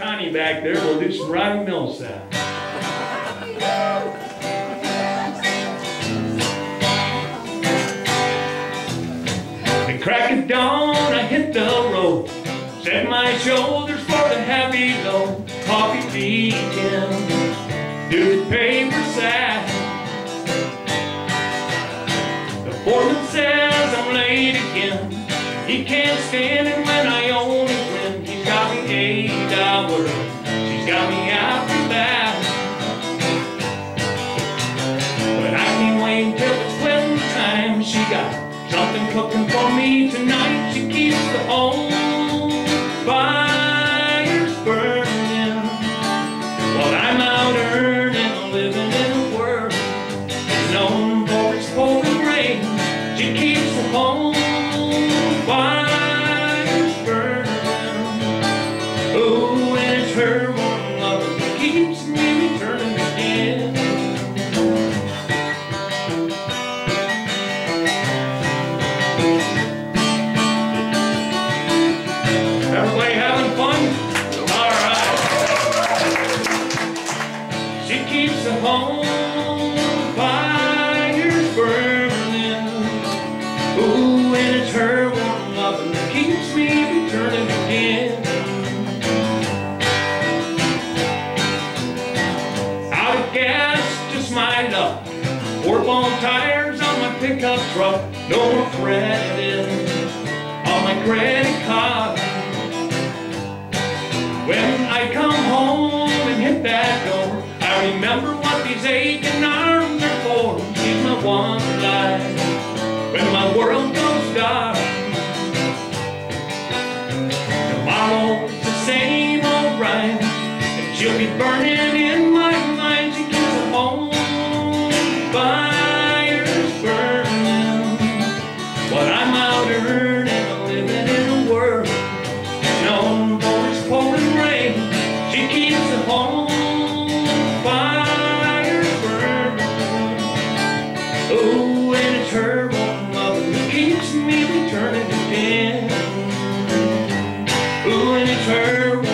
Connie back there. We'll do some Roddy Mill sound. The crack of dawn, I hit the road, set my shoulders for the heavy load. Coffee beating, do the paper sack. The foreman says I'm late again. He can't stand it when I only win. He's got me 8 hours, she's got me after that. But I can't wait till it's closing time. She got something cooking for me tonight. She keeps the home fires burning while I'm out earning, living in a world known for its cold and rain. She keeps the home fires burning. Oh, and it's her one love that keeps me returning again. Everybody having fun? All right. She keeps the home fires burning. Ooh, and it's her one loving that keeps me returning again. Out of gas, just my luck. 4-bone tires on my pickup truck. No more credit on my credit card. When I come home and hit that door, I remember what these aching arms are for. She's my one life when my world goes dark. Tomorrow's the same old rhyme, and she'll be burning in my mind. She keeps the home fires burning while I'm out earning, living in a world known for its cold and rain. She keeps the home fires burning. Oh, and it's her one love that keeps me returning again. Oh, and it's her one